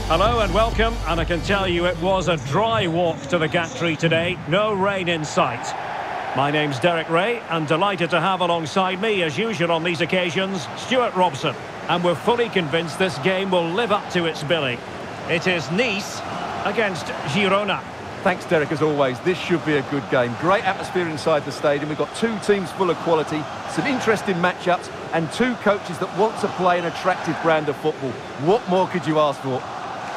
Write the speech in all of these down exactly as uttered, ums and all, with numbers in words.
Hello and welcome, and I can tell you it was a dry walk to the Gantry today, no rain in sight. My name's Derek Ray, and delighted to have alongside me, as usual on these occasions, Stuart Robson. And we're fully convinced this game will live up to its billing. It is Nice against Girona. Thanks, Derek, as always. This should be a good game. Great atmosphere inside the stadium. We've got two teams full of quality, some interesting matchups, and two coaches that want to play an attractive brand of football. What more could you ask for?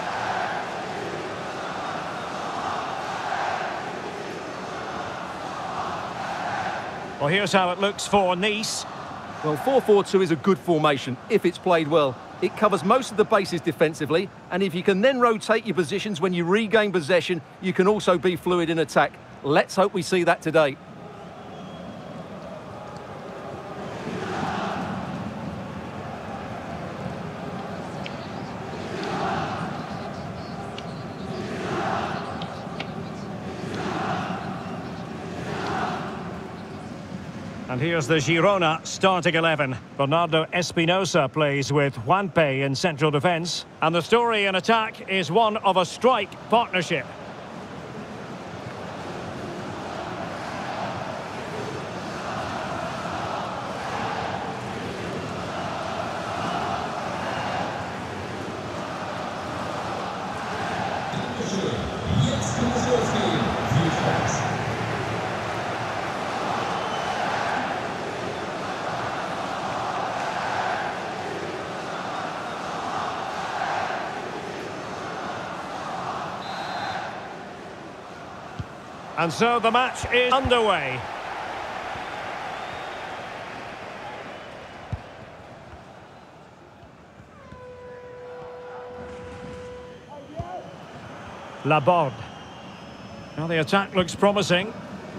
Well, here's how it looks for Nice. Well, four four two is a good formation if it's played well. It covers most of the bases defensively, and if you can then rotate your positions when you regain possession, you can also be fluid in attack. Let's hope we see that today. And here's the Girona starting eleven. Bernardo Espinosa plays with Juanpe in central defence. And the story in attack is one of a strike partnership. And so the match is underway. Laborde. Now the attack looks promising.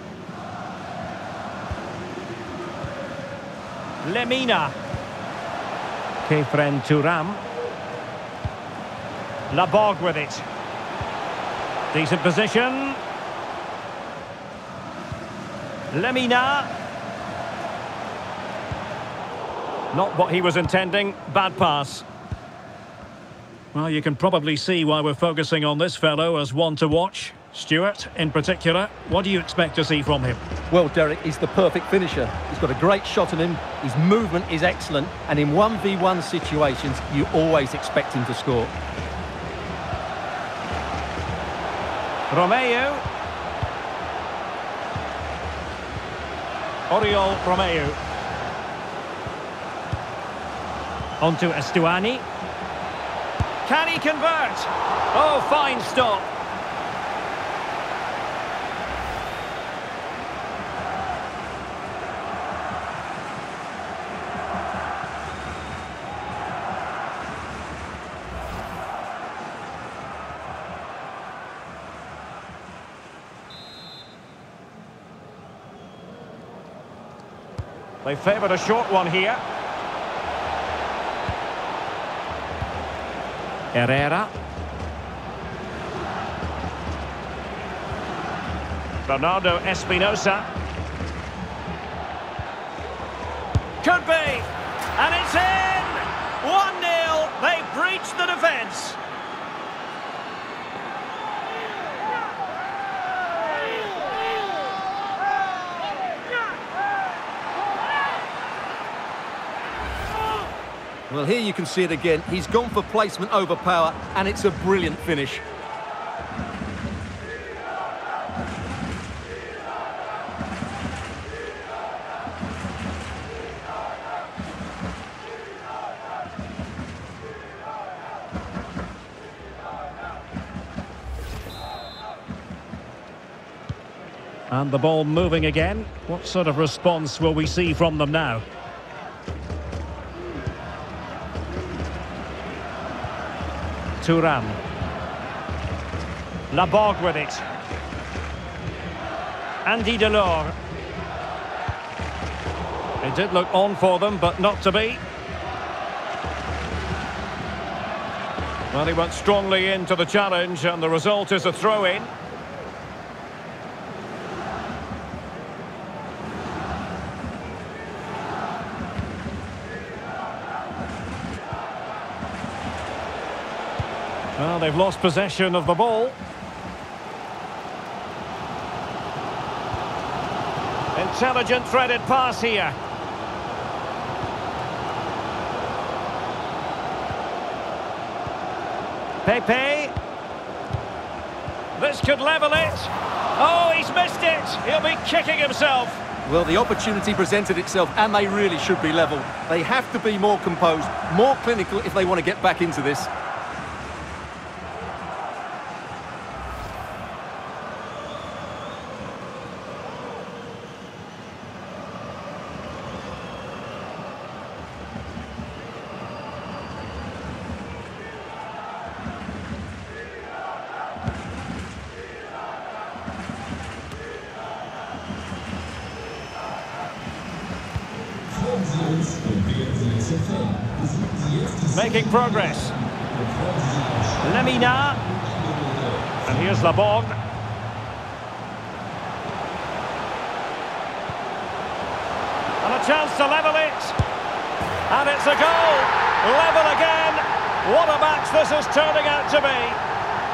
Lemina. Kefren Turam. Laborde with it. Decent position. Lemina. Not what he was intending. Bad pass. Well, you can probably see why we're focusing on this fellow as one to watch. Stuart, in particular, what do you expect to see from him? Well, Derek, he's the perfect finisher. He's got a great shot on him, his movement is excellent, and in one v one situations, you always expect him to score. Romeu. Oriol Romeu. On to Estuani. Can he convert? Oh, fine stop. They favoured a short one here. Herrera. Bernardo Espinosa. Could be. And it's in! one nil. They breached the defence. Well, here you can see it again. He's gone for placement over power, and it's a brilliant finish. And the ball moving again. What sort of response will we see from them now? Turam. Laborde with it. Andy Delors. It did look on for them, but not to be. Well, he went strongly into the challenge, and the result is a throw-in. Well, they've lost possession of the ball. Intelligent threaded pass here. Pepe. This could level it. Oh, he's missed it. He'll be kicking himself. Well, the opportunity presented itself, and they really should be level. They have to be more composed, more clinical if they want to get back into this. Making progress. Lemina. And here's Laborde. And a chance to level it. And it's a goal. Level again. What a match this is turning out to be.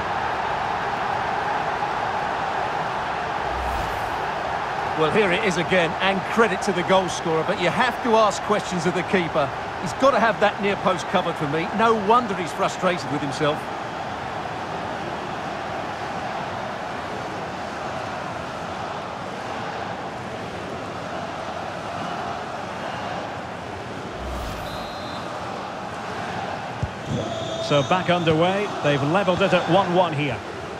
Well, here it is again, and credit to the goal scorer, but you have to ask questions of the keeper. He's got to have that near post covered for me. No wonder he's frustrated with himself. So back underway. They've levelled it at one one here.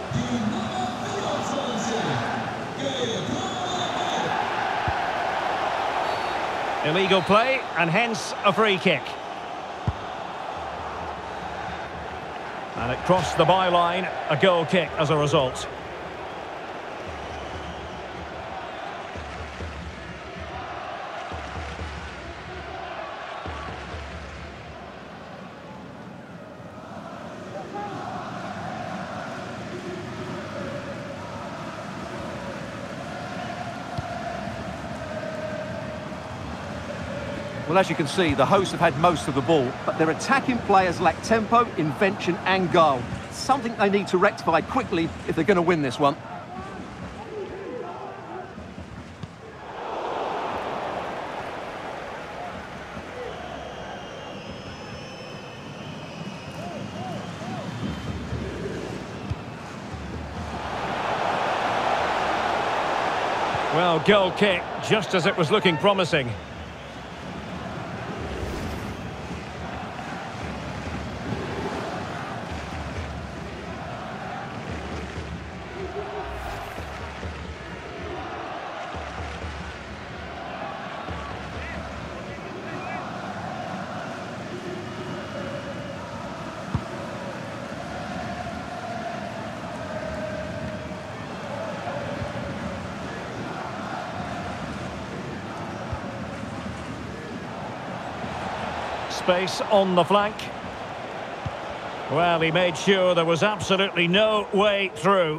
Illegal play, and hence a free kick. And it crossed the byline, a goal kick as a result. Well, as you can see, the hosts have had most of the ball, but their attacking players lack tempo, invention and guile. Something they need to rectify quickly if they're going to win this one. Well, goal kick, just as it was looking promising. Space on the flank. Well, he made sure there was absolutely no way through.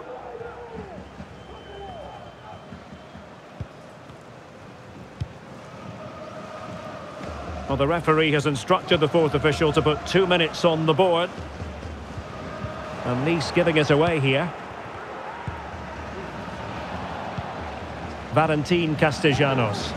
Well, the referee has instructed the fourth official to put two minutes on the board. And Nice giving it away here. Valentin Castellanos.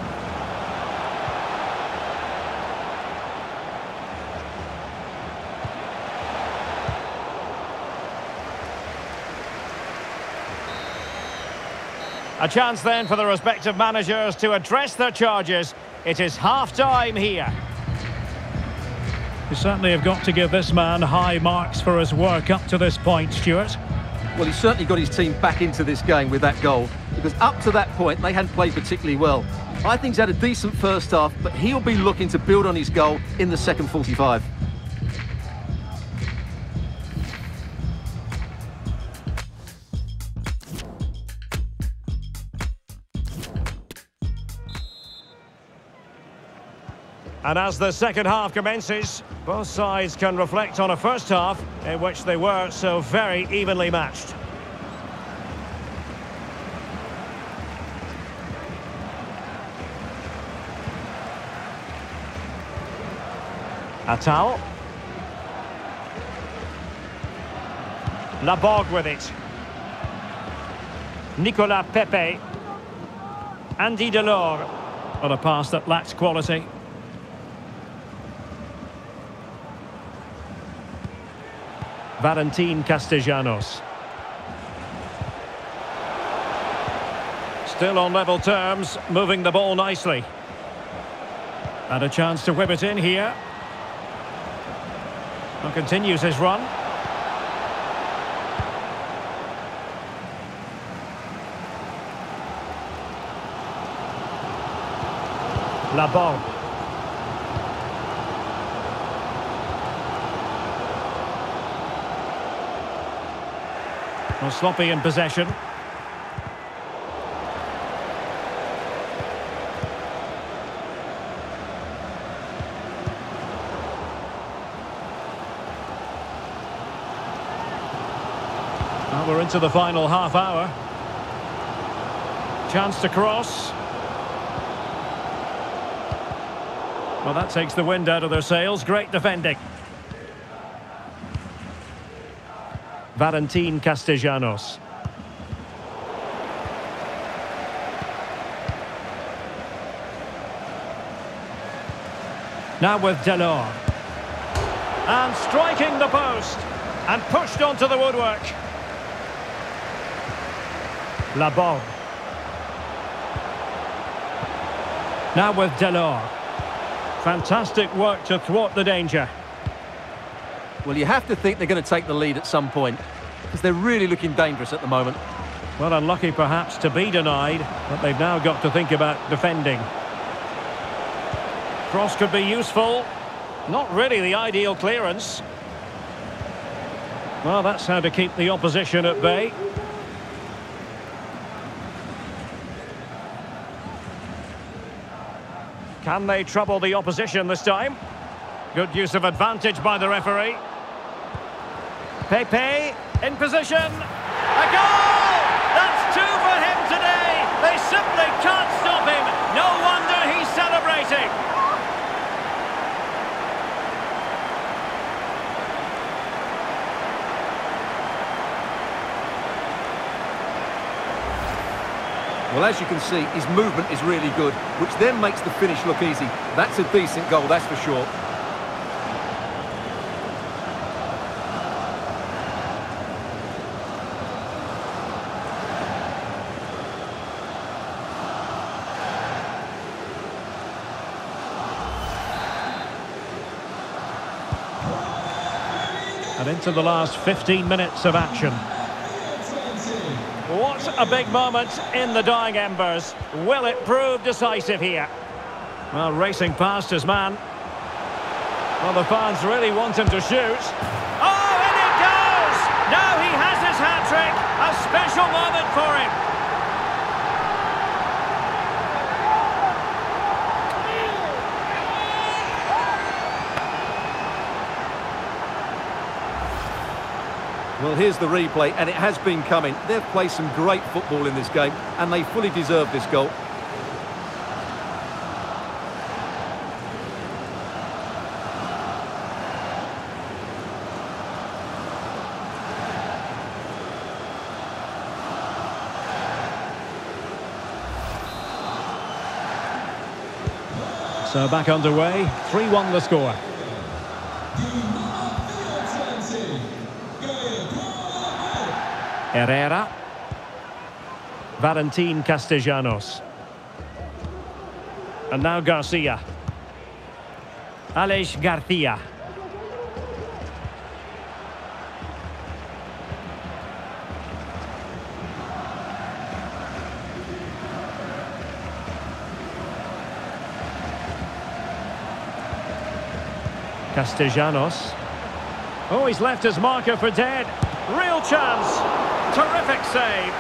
A chance then for the respective managers to address their charges. It is half-time here. You certainly have got to give this man high marks for his work up to this point, Stuart. Well, he's certainly got his team back into this game with that goal, because up to that point, they hadn't played particularly well. I think he's had a decent first half, but he'll be looking to build on his goal in the second forty-five. And as the second half commences, both sides can reflect on a first half in which they were so very evenly matched. Atal. Laborde with it. Nicolas Pepe. Andy Delors. On a pass that lacks quality. Valentin Castellanos. Still on level terms, moving the ball nicely. And a chance to whip it in here. And continues his run. Laborde. Well, sloppy in possession. Well, we're into the final half hour. Chance to cross. Well, that takes the wind out of their sails. Great defending. Valentin Castellanos. Now with Delors. And striking the post. And pushed onto the woodwork. Laborde. Now with Delors. Fantastic work to thwart the danger. Well, you have to think they're going to take the lead at some point, because they're really looking dangerous at the moment. Well, unlucky perhaps to be denied, but they've now got to think about defending. Cross could be useful. Not really the ideal clearance. Well, that's how to keep the opposition at bay. Can they trouble the opposition this time? Good use of advantage by the referee. Pepe in position. A goal! That's two for him today. They simply can't stop him. No wonder he's celebrating. Well, as you can see, his movement is really good, which then makes the finish look easy. That's a decent goal, that's for sure. And into the last fifteen minutes of action. What a big moment in the dying embers. Will it prove decisive here? Well, racing past his man. Well, the fans really want him to shoot. Oh, in it goes! Now he has his hat-trick. A special moment for him. Well, here's the replay, and it has been coming. They've played some great football in this game, and they fully deserve this goal. So back underway, three one the score. Herrera. Valentin Castellanos. And now Garcia. Aleix Garcia. Castellanos. Oh, he's left his marker for dead. Real chance. Terrific save.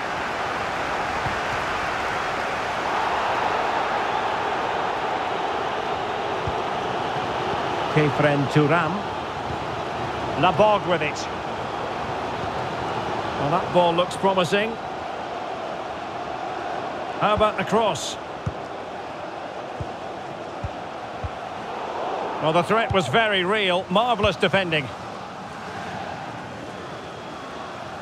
Khéphren Thuram. Laborde with it. Well, that ball looks promising. How about the cross? Well, the threat was very real. Marvellous defending.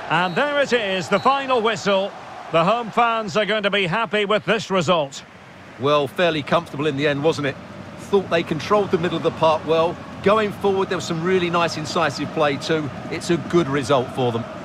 And there it is, the final whistle. The home fans are going to be happy with this result. Well, fairly comfortable in the end, wasn't it? Thought they controlled the middle of the park well. Going forward, there was some really nice incisive play too. It's a good result for them.